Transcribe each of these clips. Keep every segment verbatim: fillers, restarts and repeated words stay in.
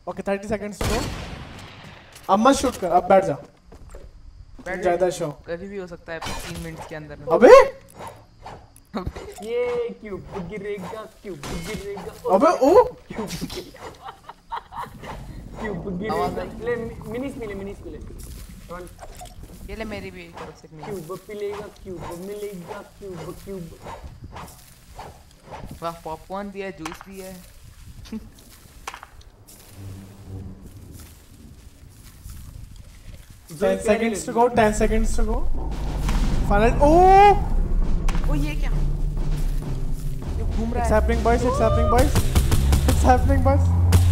Okay thirty seconds to go. अब मत shoot कर, अब बैठ जा। ज्यादा शो कभी भी हो सकता है तीन मिनट के अंदर। अबे ये क्यूब गिरेगा, क्यूब गिरेगा। अबे ओ क्यूब क्यूब गिरेगा। ले मिनीस मिले, मिनीस मिले। कौन? ये ले मेरी भी तरफ से मिनी। क्यूब मिलेगा, क्यूब मिलेगा, क्यूब क्यूब। वाह पॉपकॉर्न भी है, जूस भी है। ten seconds to go, ten seconds to go. Final. Oh! ओ ये क्या? ये घूम रहा है। It's happening, boys. It's happening, boys. It's happening, boys.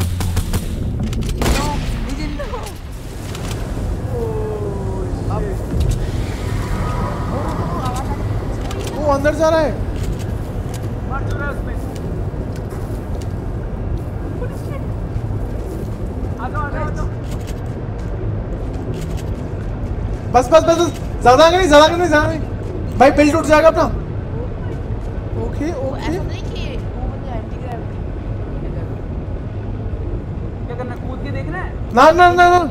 No, he didn't know. Oh, अब ओ आवाज आ रही है। वो अंदर जा रहा है। मार दो रहा उसमें। आ जाओ, आ जाओ, आ जाओ। बस बस बस बस ज्यादा आगे नहीं, ज्यादा आगे नहीं, ज्यादा नहीं भाई, बिल्ड टूट जाएगा अपना। ओके ओके ऐसा नहीं कि वो बंदा एंटी ग्रेविटी क्या करना, कूद के देखना है? ना ना ना ना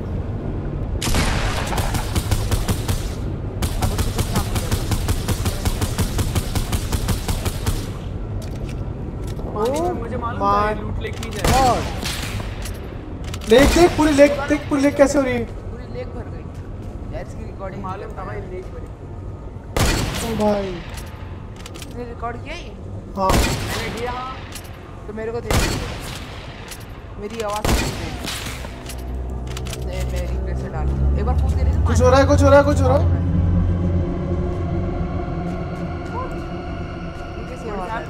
अब उसको कुछ काम नहीं करना। मुझे मालूम था ये लूट लेके ही जाएगा। लेक देख, पूरी लेक देख, पूरी लेक कैसे हो रही है। पूरी लेक भर गई यार। इसकी रिकॉर्डिंग मालूम था भाई लेक भरी। ओ भाई तूने रिकॉर्ड किया ये? हाँ मैंने किया। तो मेरे को दे मेरी आवाज सुन दे। मैं मैं रिप्लेस से डाल एक बार कूद के देख। कुछ हो रहा है, कुछ हो रहा है, कुछ हो रहा है। ये कैसी आवाज है?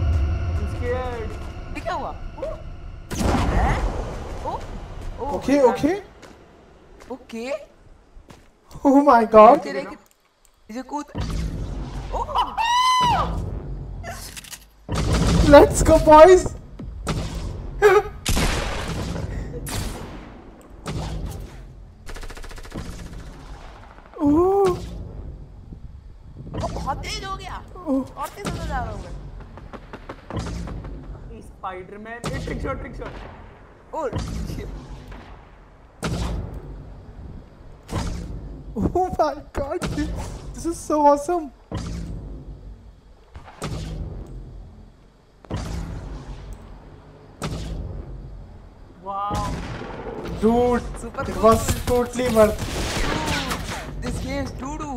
ये क्या हुआ? हैं? Oh oh okay okay okay oh my god. ये कूद। ओ लेट्स गो बॉयज। ओह बहुत तेज हो गया। और तेज होता जा रहा हूँ मैं। Spiderman trick shot, trick shot. और oh my god, this is so awesome. Wow. Dude, Super it cool. was totally worth. this game's doo doo.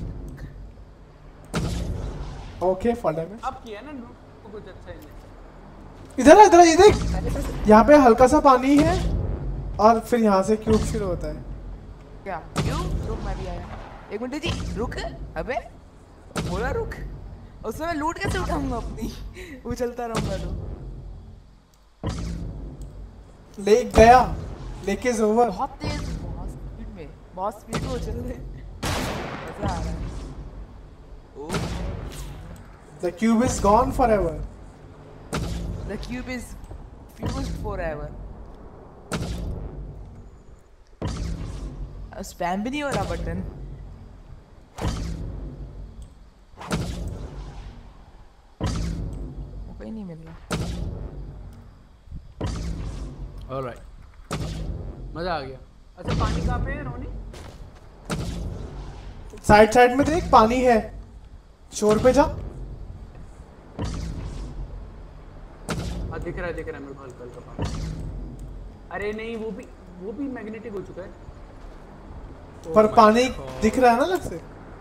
Okay, for damage. अब किया ना लूट तो कुछ अच्छा ही नहीं। इधर इधर ये देख, यहाँ पे हल्का सा पानी है और फिर यहाँ से क्यूब शुरू होता है। क्या क्यों? रुक मैं भी आया। एक मिनट जी रुक। अबे बोला रुक। उसमें मैं लूट कैसे उठाऊंगा अपनी? वो चलता रहूंगा तो। लेक गया, लेक इज ओवर। बहुत तेज, बहुत स्पीड में, बहुत स्पीड में चल रहे। मजा आ रहा है। ओह The cube is gone forever. The cube is fused forever. Spam भी नहीं हो रहा बटन। कोई नहीं मिल रहा। Alright. मजा आ गया। अच्छा पानी कहाँ पे है रोनी? साइड साइड में देख, पानी है। शोर पे जा। हाँ दिख रहा है, दिख रहा है मेरे को हल्का हल्का पानी। अरे नहीं, वो भी वो भी मैग्नेटिक हो चुका है। पर पानी दिख रहा है ना अलग से।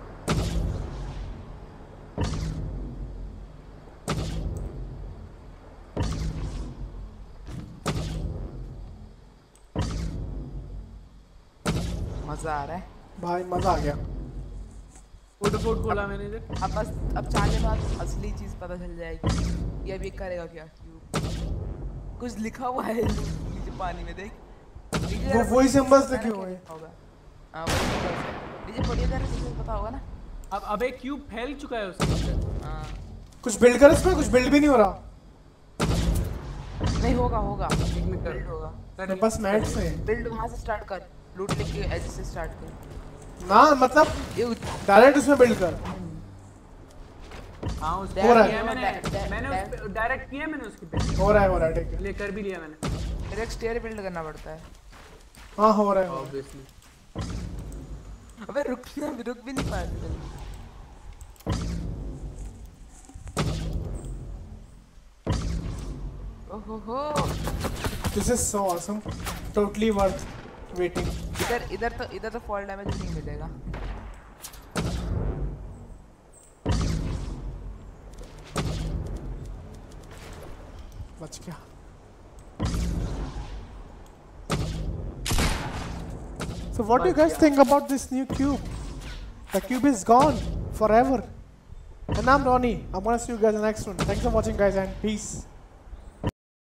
मजा आ रहा है भाई, मजा आ गया। फुट फुट खोला मैंने इधर। अब बस अब चाहने बाद असली चीज पता चल जाएगी। ये अभी करेगा क्या? कुछ लिखा हुआ है नीचे पानी में, देख। वो वही सिंबल्स लिखे हुए हैं। होगा हां वही सिंबल्स है। नीचे पढ़िए जरा, तुझे पता होगा ना। अब अबे क्यूब फैल चुका है उसके अंदर। हां कुछ बिल्ड कर इसमें, कुछ बिल्ड भी नहीं हो रहा। नहीं होगा होगा एक मिनट कर बिल्ड होगा। मेरे पास मैट्स है। बिल्ड वहां से स्टार्ट कर, लूट लेके एज से स्टार्ट कर ना, मतलब डायरेक्ट उसमें बिल्ड कर। हाँ उसको हो रहा है। किया मैंने मैंने उस पे डायरेक्ट किया मैंने उसके पे। हो रहा है, हो रहा है, ठीक है। ले कर भी लिया मैंने। मेरे एक स्टेयर बिल्ड करना पड़ता है। हाँ हो रहा है ऑब्वियसली। अबे रुक ना, रुक भी नहीं पाते जल्दी। ओहो हो, this is so awesome, totally worth waiting. इधर इधर तो इधर तो फॉल डैमेज नहीं मिलेगा। बच गया। So what do you guys think about this new cube? The cube is gone forever. And I'm Ronnie. I'm gonna see you guys in the next one. Thanks for watching guys and peace.